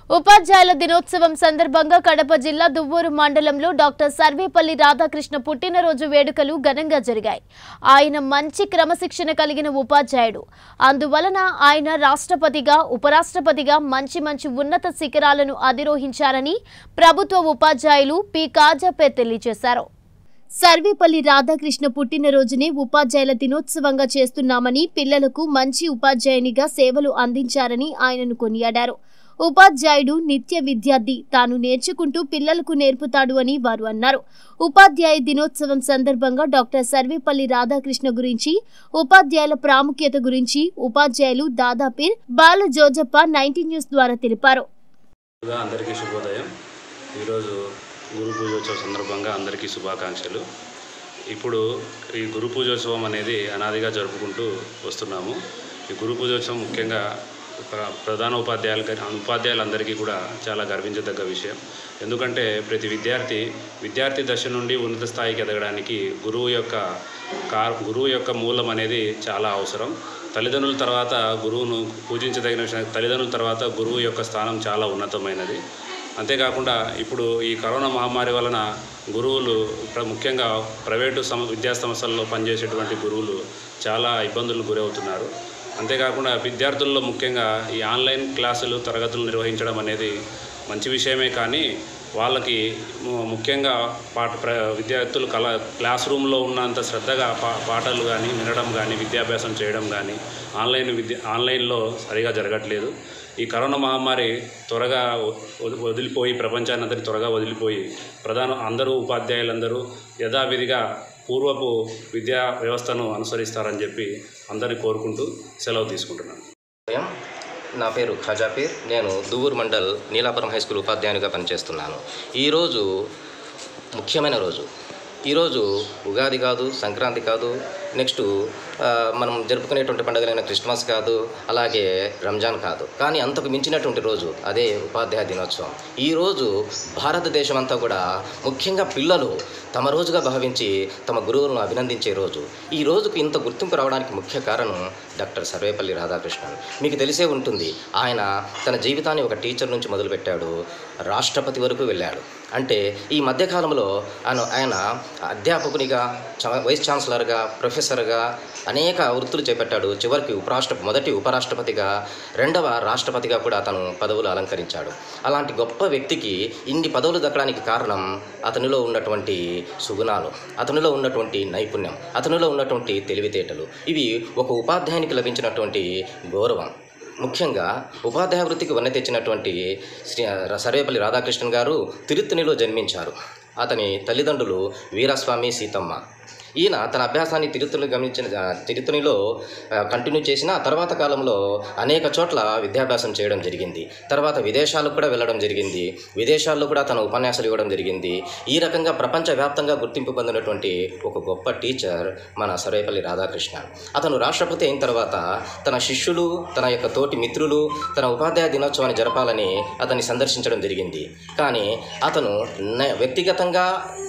ఉపాధ్యాయుల దినోత్సవం సందర్భంగా కడప జిల్లా దువ్వూరు మండలంలో డాక్టర్ సర్వేపల్లి రాధాకృష్ణ పుట్టినరోజు వేడుకలు ఘనంగా జరిగాయి. ఆయన మంచి క్రమశిక్షణ కలిగిన ఉపాధ్యాయుడు. అందువలన ఆయన రాష్ట్రపతిగా, ఉపరాష్ట్రపతిగా మంచి ఉన్నత శిఖరాలను అధిరోహించారని ప్రభుత్వ ఉపాధ్యాయులు పి కాజాపేర్ తెలియజేశారు. సర్వేపల్లి రాధాకృష్ణ పుట్టినరోజునే ఉపాధ్యాయుల దినోత్సవంగా చేస్తున్నామని, పిల్లలకు మంచి ఉపాధ్యాయునిగా సేవలు అందించారని ఆయనను కొనియాడారు. ఉపాధ్యాయుడు నిత్య విద్యార్థి, తాను నేర్చుకుంటూ పిల్లలకు నేర్పుతాడు అని వారు అన్నారు. ఉపాధ్యాయ దినోత్సవం సందర్భంగా డాక్టర్ సర్వేపల్లి రాధాకృష్ణ గురించి, ఉపాధ్యాయుల ప్రాముఖ్యత గురించి ఉపాధ్యాయులు దాదాపీర్ బాల జోజప్ప 19 న్యూస్ ద్వారా తెలిపారు. అందరికీ శుభోదయం. ఈరోజు గురు పూజోత్సవం సందర్భంగా అందరికీ శుభాకాంక్షలు. ఇప్పుడు ఈ గురు పూజోత్సవం అనేది అనాదిగా జరుపుకుంటూ వస్తున్నాము. ఈ గురు పూజోత్సవం ముఖ్యంగా ప్రధాన ఉపాధ్యాయులందరికీ కూడా చాలా గర్వించదగ్గ విషయం. ఎందుకంటే ప్రతి విద్యార్థి దశ నుండి ఉన్నత స్థాయికి ఎదగడానికి గురువు యొక్క మూలం అనేది చాలా అవసరం. తల్లిదండ్రుల తర్వాత గురువును పూజించదగిన విషయం. తల్లిదండ్రుల తర్వాత గురువు యొక్క స్థానం చాలా ఉన్నతమైనది. అంతేకాకుండా ఇప్పుడు ఈ కరోనా మహమ్మారి వలన గురువులు, ముఖ్యంగా ప్రైవేటు విద్యా సంస్థల్లో పనిచేసేటువంటి గురువులు చాలా ఇబ్బందులకు గురవుతున్నారు. అంతేకాకుండా విద్యార్థుల్లో ముఖ్యంగా ఈ ఆన్లైన్ క్లాసులు, తరగతులు నిర్వహించడం అనేది మంచి విషయమే. కానీ వాళ్ళకి ముఖ్యంగా విద్యార్థులు క్లాస్ రూమ్లో ఉన్నంత శ్రద్ధగా పాఠాలు కానీ వినడం కానీ, విద్యాభ్యాసం చేయడం కానీ ఆన్లైన్లో సరిగా జరగట్లేదు. ఈ కరోనా మహమ్మారి త్వరగా వదిలిపోయి, ప్రపంచాన్ని అందరికీ త్వరగా వదిలిపోయి అందరూ ఉపాధ్యాయులందరూ యథావిధిగా పూర్వపు విద్యా వ్యవస్థను అనుసరిస్తారని చెప్పి అందరినీ కోరుకుంటూ సెలవు తీసుకుంటున్నాను. నా పేరు ఖాజాపీర్. నేను దువ్వూరు మండల్ నీలాపురం హై స్కూల్ ఉపాధ్యాయునిగా పనిచేస్తున్నాను. ఈరోజు ముఖ్యమైన రోజు. ఈరోజు ఉగాది కాదు, సంక్రాంతి కాదు, నెక్స్ట్ మనం జరుపుకునేటువంటి పండుగలైన క్రిస్మస్ కాదు, అలాగే రంజాన్ కాదు. కానీ అంతకు మించినటువంటి రోజు అదే ఉపాధ్యాయ దినోత్సవం. ఈరోజు భారతదేశం అంతా కూడా, ముఖ్యంగా పిల్లలు తమ రోజుగా భావించి తమ గురువులను అభినందించే రోజు. ఈ రోజుకు ఇంత గుర్తింపు రావడానికి ముఖ్య కారణం డాక్టర్ సర్వేపల్లి రాధాకృష్ణన్. మీకు తెలిసే ఉంటుంది, ఆయన తన జీవితాన్ని ఒక టీచర్ నుంచి మొదలుపెట్టాడు, రాష్ట్రపతి వరకు వెళ్ళాడు. అంటే ఈ మధ్యకాలంలో ఆయన అధ్యాపకునిగా, వైస్ ఛాన్సలర్గా, ప్రొఫెసర్గా అనేక వృత్తులు చేపట్టాడు. చివరికి మొదటి ఉపరాష్ట్రపతిగా, రెండవ రాష్ట్రపతిగా కూడా తను పదవులు అలంకరించాడు. అలాంటి గొప్ప వ్యక్తికి ఇన్ని పదవులు దక్కడానికి కారణం అతనిలో ఉన్నటువంటి సుగుణాలు, అతనిలో ఉన్నటువంటి నైపుణ్యం, అతనిలో ఉన్నటువంటి తెలివితేటలు. ఇవి ఒక ఉపాధ్యాయునికి లభించినటువంటి గౌరవం. ముఖ్యంగా ఉపాధ్యాయ వృత్తికి వన్నె తెచ్చినటువంటి సర్వేపల్లి రాధాకృష్ణన్ గారు తిరుత్తణిలో జన్మించారు. అతని తల్లిదండ్రులు వీరస్వామి, సీతమ్మ. ఈయన తన అభ్యాసాన్ని తిరుత్తణిలో కంటిన్యూ చేసిన తర్వాత కాలంలో అనేక చోట్ల విద్యాభ్యాసం చేయడం జరిగింది. తర్వాత విదేశాలకు కూడా వెళ్ళడం జరిగింది. విదేశాల్లో కూడా తన ఉపన్యాసాలు ఇవ్వడం జరిగింది. ఈ రకంగా ప్రపంచవ్యాప్తంగా గుర్తింపు పొందినటువంటి ఒక గొప్ప టీచర్ మన సర్వేపల్లి రాధాకృష్ణ. అతను రాష్ట్రపతి అయిన తర్వాత తన శిష్యులు, తన యొక్క తోటి మిత్రులు తన ఉపాధ్యాయ దినోత్సవాన్ని జరపాలని అతన్ని సందర్శించడం జరిగింది. కానీ అతను వ్యక్తిగతంగా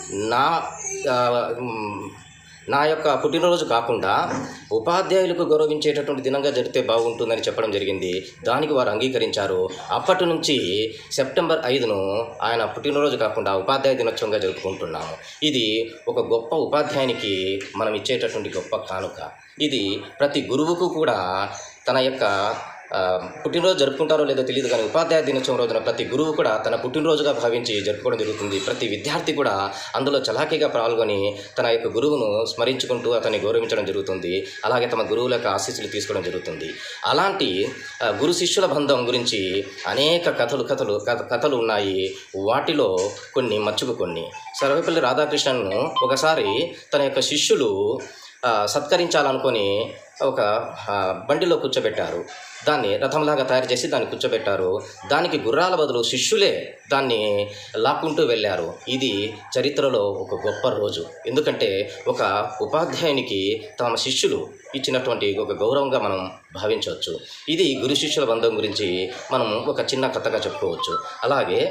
నా యొక్క పుట్టినరోజు కాకుండా ఉపాధ్యాయులకు గౌరవించేటటువంటి దినంగా జరిగితే బాగుంటుందని చెప్పడం జరిగింది. దానికి వారు అంగీకరించారు. అప్పటి నుంచి సెప్టెంబర్ 5ను ఆయన పుట్టినరోజు కాకుండా ఉపాధ్యాయ దినోత్సవంగా జరుపుకుంటున్నాము. ఇది ఒక గొప్ప ఉపాధ్యాయునికి మనం ఇచ్చేటటువంటి గొప్ప కానుక. ఇది ప్రతి గురువుకు కూడా తన యొక్క పుట్టినరోజు జరుపుకుంటారో లేదో తెలియదు, కానీ ఉపాధ్యాయ దినోత్సవం రోజున ప్రతి గురువు కూడా తన పుట్టినరోజుగా భావించి జరుపుకోవడం జరుగుతుంది. ప్రతి విద్యార్థి కూడా అందులో చలాకీగా పాల్గొని తన యొక్క గురువును స్మరించుకుంటూ అతన్ని గౌరవించడం జరుగుతుంది. అలాగే తమ గురువుల యొక్క ఆశీస్సులు తీసుకోవడం జరుగుతుంది. అలాంటి గురు శిష్యుల బంధం గురించి అనేక కథలు ఉన్నాయి. వాటిలో కొన్ని మచ్చుకు కొన్ని. సర్వేపల్లి రాధాకృష్ణన్ను ఒకసారి తన యొక్క శిష్యులు సత్కరించాలనుకొని ఒక బండిలో కూర్చోబెట్టారు. దాన్ని రథంలాగా తయారు చేసి దాన్ని కూర్చోబెట్టారు. దానికి గుర్రాల బదులు శిష్యులే దాన్ని లాక్కుంటూ వెళ్ళారు. ఇది చరిత్రలో ఒక గొప్ప రోజు. ఎందుకంటే ఒక ఉపాధ్యాయునికి తమ శిష్యులు ఇచ్చినటువంటి ఒక గౌరవంగా మనం భావించవచ్చు. ఇది గురు శిష్యుల బంధం గురించి మనం ఒక చిన్న కథగా చెప్పుకోవచ్చు. అలాగే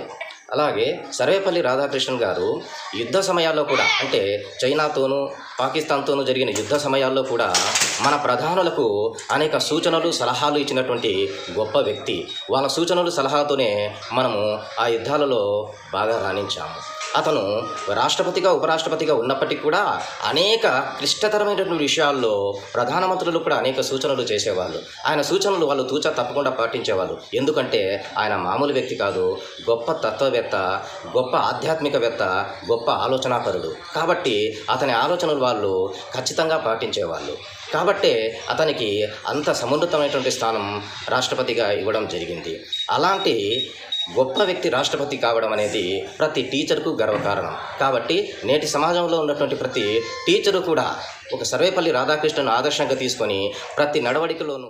అలాగే సర్వేపల్లి రాధాకృష్ణన్ గారు యుద్ధ సమయాల్లో కూడా, అంటే చైనాతోనూ పాకిస్తాన్తోనూ జరిగిన యుద్ధ సమయాల్లో కూడా మన ప్రధానులకు అనేక సూచనలు సలహాలు ఇచ్చినటువంటి గొప్ప వ్యక్తి. వాళ్ళ సూచనలు సలహాతోనే మనము ఆ యుద్ధాలలో బాగా రాణించాము. అతను రాష్ట్రపతిగా ఉపరాష్ట్రపతిగా ఉన్నప్పటికీ కూడా అనేక క్లిష్టతరమైనటువంటి విషయాల్లో ప్రధానమంత్రులు కూడా అనేక సూచనలు చేసేవాళ్ళు. ఆయన సూచనలు వాళ్ళు తూచా తప్పకుండా పాటించేవాళ్ళు. ఎందుకంటే ఆయన మామూలు వ్యక్తి కాదు, గొప్ప తత్వవేత్త, గొప్ప ఆధ్యాత్మికవేత్త, గొప్ప ఆలోచనాపరుడు. కాబట్టి అతని ఆలోచనలు వాళ్ళు ఖచ్చితంగా పాటించేవాళ్ళు. కాబట్టే అతనికి అంత సమున్నతమైనటువంటి స్థానం రాష్ట్రపతిగా ఇవ్వడం జరిగింది. అలాంటి గొప్ప వ్యక్తి రాష్ట్రపతి కావడం అనేది ప్రతి టీచర్కు గర్వకారణం. కాబట్టి నేటి సమాజంలో ఉన్నటువంటి ప్రతి టీచరు కూడా ఒక సర్వేపల్లి రాధాకృష్ణన్ ఆదర్శంగా తీసుకొని ప్రతి నడవడికలోనూ